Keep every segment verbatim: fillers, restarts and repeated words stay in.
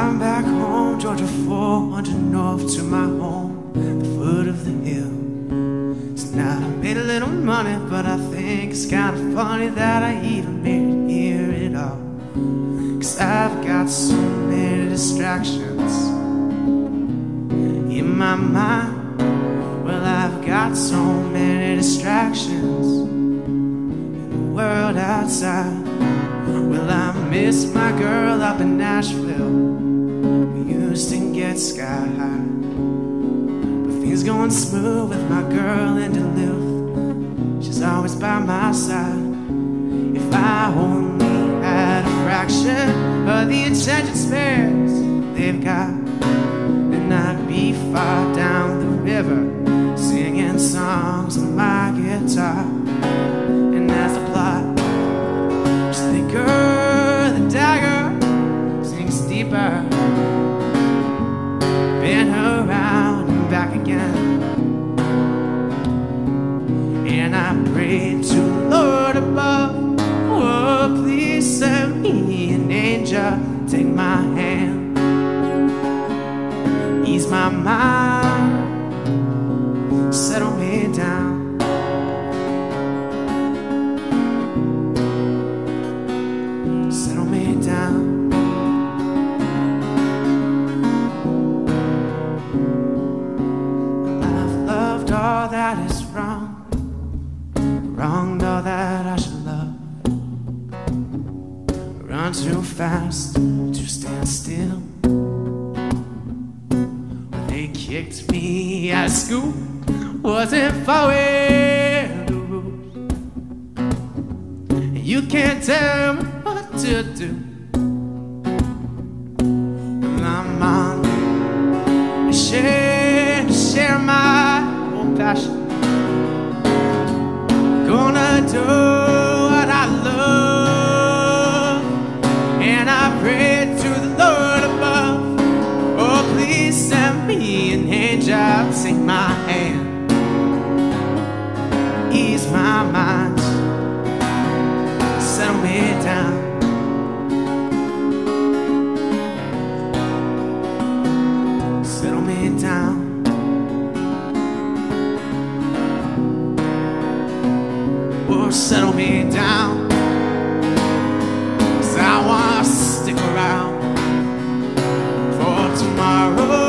driving back home, Georgia four hundred north to my home, the foot of the hill. So now I made a little money, but I think it's kind of funny that I even made it here at all. Cause I've got so many distractions in my mind. Well, I've got so many distractions in the world outside. Well, I miss my girl up in Nashville. We used to get sky high, but things going smooth with my girl in Duluth. She's always by my side. If I only had a fraction of the attention spares they've got, then I'd be far down the river singing songs on my guitar. And as the plot, just the girl, the dagger, sinks deeper, bend around and back again. And I prayed to the Lord above, oh, please send me an angel, take my hand, ease my mind, settle me down. Settle me down. I've loved all that is wrong, wronged all that I should love, run too fast to stand still. When they kicked me out of school, wasn't following the rules, and you can't tell me what to do. Well, I'm on a mission to share my whole passion. Gonna do what I love, and I pray to the Lord above, oh, please send me an angel, take my hand, ease my mind, settle me down. Settle me down. Oh, settle me down. 'Cause I wanna stick around for tomorrow.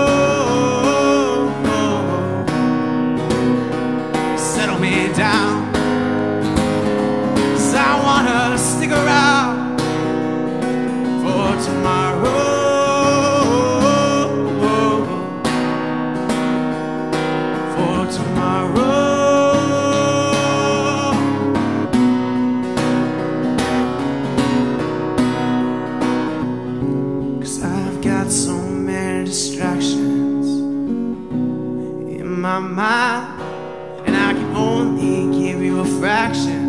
Settle me down, 'cause I wanna stick around for tomorrow. For tomorrow. 'Cause I've got so many distractions in my mind, and I can only give you a fraction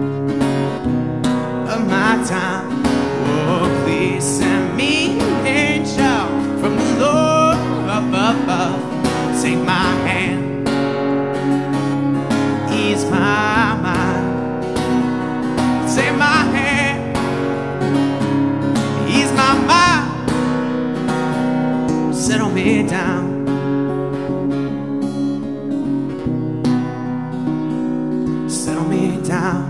of my time. Oh, please send me an angel from the Lord up above, take my hand, ease my mind, take my hand, ease my mind, settle me down. Settle me down.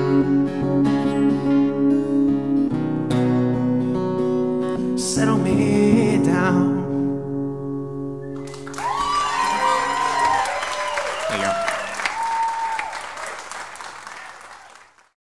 Settle me down. There you go.